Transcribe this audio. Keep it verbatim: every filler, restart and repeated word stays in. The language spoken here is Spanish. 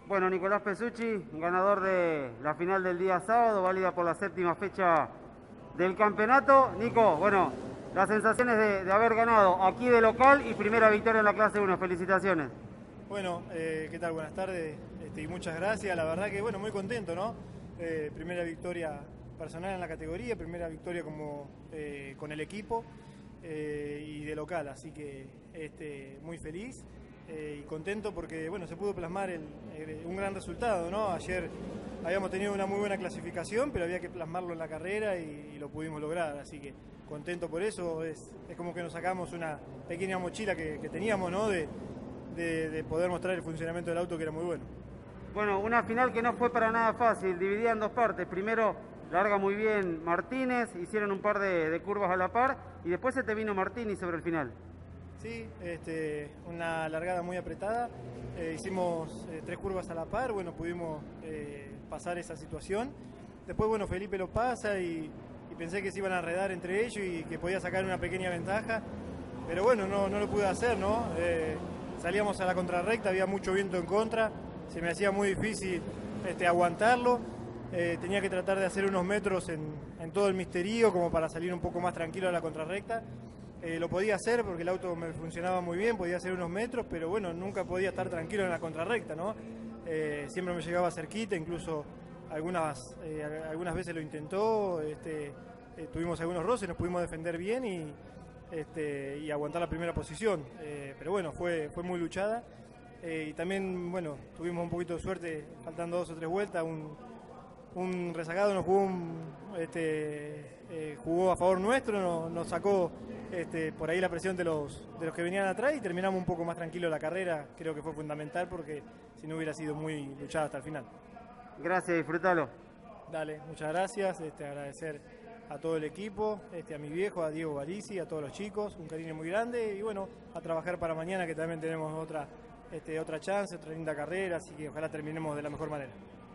Bueno, Nicolás Pesucci, ganador de la final del día sábado, válida por la séptima fecha del campeonato. Nico, bueno, las sensaciones de, de haber ganado aquí de local y primera victoria en la clase uno. Felicitaciones. Bueno, eh, ¿qué tal? Buenas tardes este, y muchas gracias. La verdad que, bueno, muy contento, ¿no? Eh, primera victoria personal en la categoría, primera victoria como eh, con el equipo eh, y de local, así que este, muy feliz eh, y contento porque, bueno, se pudo plasmar el, el, un gran resultado, ¿no? Ayer habíamos tenido una muy buena clasificación, pero había que plasmarlo en la carrera y, y lo pudimos lograr, así que contento por eso. Es, es como que nos sacamos una pequeña mochila que, que teníamos, ¿no? De, De, de poder mostrar el funcionamiento del auto, que era muy bueno. Bueno, una final que no fue para nada fácil, dividida en dos partes. Primero larga muy bien Martínez, hicieron un par de, de curvas a la par y después se te vino Martínez sobre el final. Sí, este, una largada muy apretada, eh, hicimos eh, tres curvas a la par, bueno, pudimos eh, pasar esa situación. Después, bueno, Felipe lo pasa y, y pensé que se iban a enredar entre ellos y que podía sacar una pequeña ventaja, pero bueno, no, no lo pude hacer, ¿no? Eh, Salíamos a la contrarrecta, había mucho viento en contra, se me hacía muy difícil este, aguantarlo, eh, tenía que tratar de hacer unos metros en, en todo el misterio como para salir un poco más tranquilo a la contrarrecta. Eh, lo podía hacer porque el auto me funcionaba muy bien, podía hacer unos metros, pero bueno, nunca podía estar tranquilo en la contrarrecta, ¿no? Eh, siempre me llegaba cerquita, incluso algunas, eh, algunas veces lo intentó, este, eh, tuvimos algunos roces, nos pudimos defender bien y... Este, y aguantar la primera posición, eh, pero bueno, fue, fue muy luchada eh, y también, bueno, tuvimos un poquito de suerte, faltando dos o tres vueltas, un, un rezagado nos jugó, un, este, eh, jugó a favor nuestro, nos, nos sacó este, por ahí la presión de los, de los que venían atrás y terminamos un poco más tranquilo la carrera. Creo que fue fundamental porque si no hubiera sido muy luchada hasta el final. Gracias, disfrútalo. Dale, muchas gracias, este, agradecer a todo el equipo, este, a mi viejo, a Diego Barisi, a todos los chicos, un cariño muy grande y bueno, a trabajar para mañana que también tenemos otra, este, otra chance, otra linda carrera, así que ojalá terminemos de la mejor manera.